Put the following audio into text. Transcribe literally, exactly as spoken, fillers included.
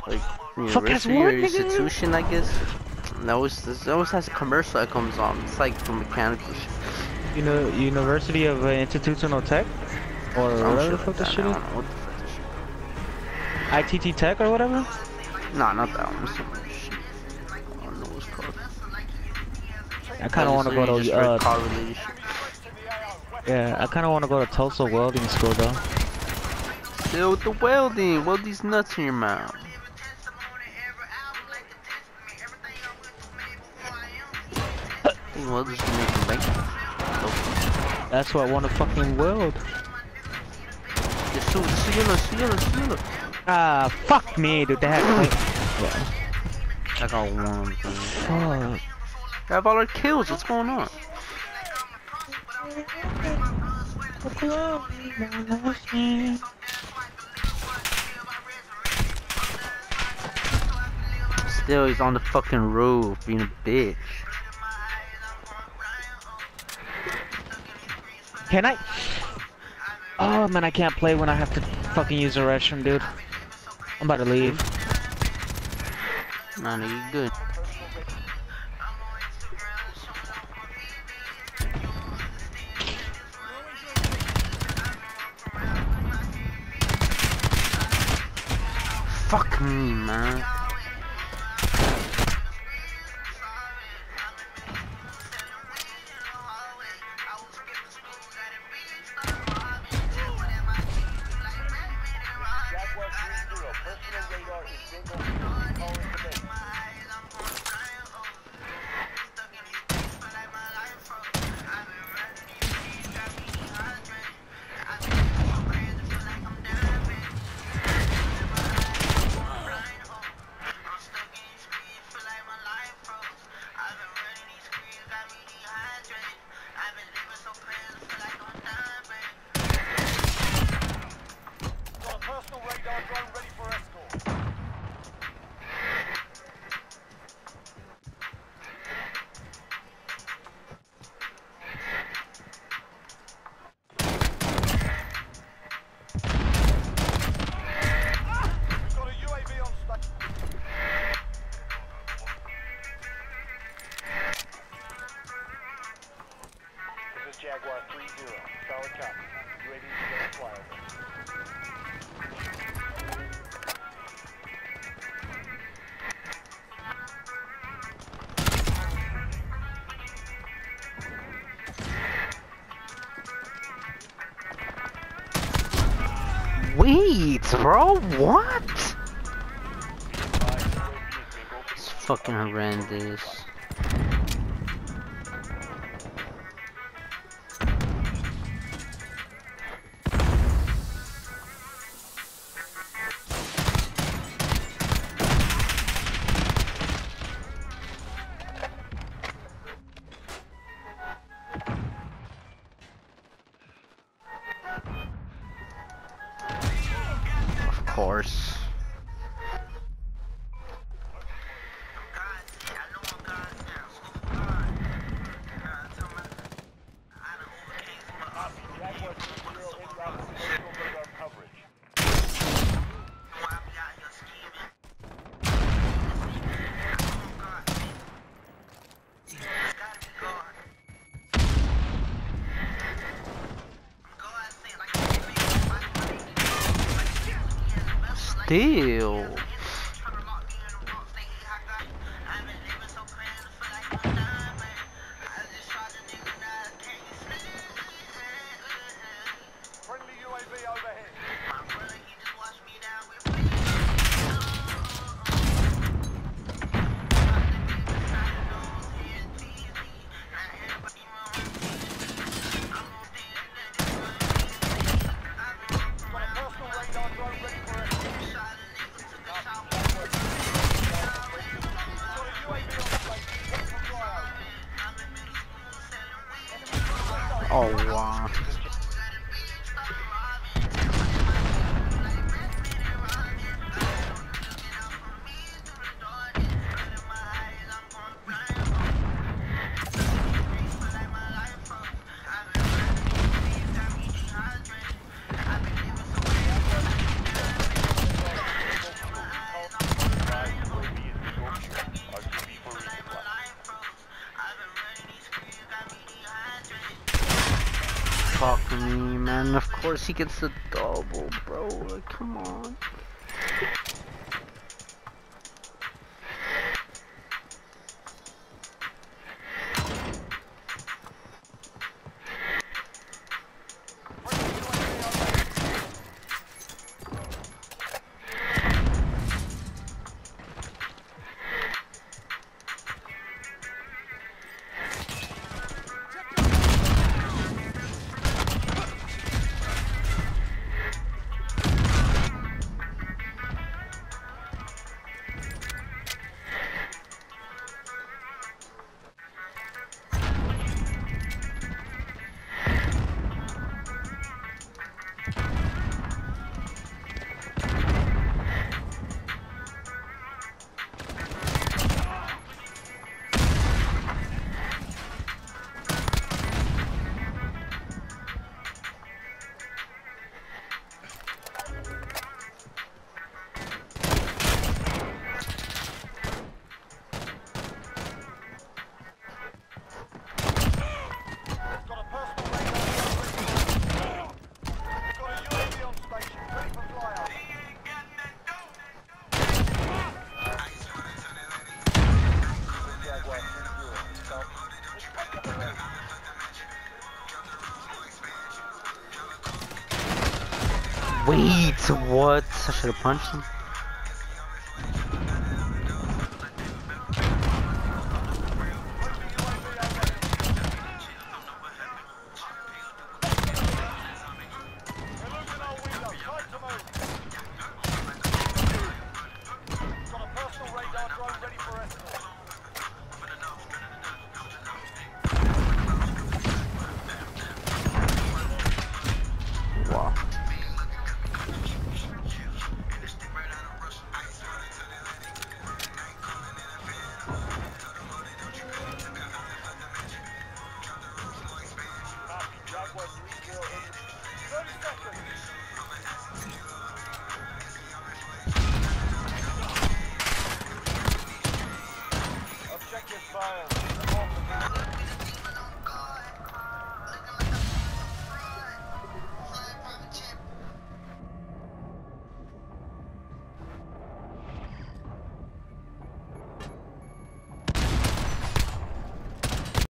like Fuck has university what, or nigga? institution, I guess. And that always, it always has a commercial that comes on. It's like for mechanical shit. You know, University of uh, Institutional Tech? Or Some whatever the shit like fuck this that. shit I is? don't know what the fuck this shit. I T T Tech or whatever? Nah, not that one. Some other shit. I don't know what's called. I I kinda just wanna go literally to, just read uh, car related shit. yeah, I kinda wanna go to Tulsa Welding School though. Still with the welding. Weld these nuts in your mouth. These welders can make them bank. That's what I wanna fucking weld. Just shoot, just yellow, just yellow, just yellow. Ah, fuck me, dude. They had clay. I got one. Thing. Fuck. I have all our kills. What's going on? Still, he's on the fucking roof being a bitch. Can I? Oh man, I can't play when I have to fucking use the restroom, dude. I'm about to leave. Nah, nigga, you good. Fuck me, man. Jaguar three zero. Solid copy. U A V beginning flyover. Wait, bro, what? It's fucking horrendous. Of course. Still. Friendly U A V overhead. Got a personal radar drone ready for escort. Got a U A V on station. Ready for flyover. Oh wow. fucking me, man. Of course he gets the double, bro. Like, come on. Wait, what? I should have punched him.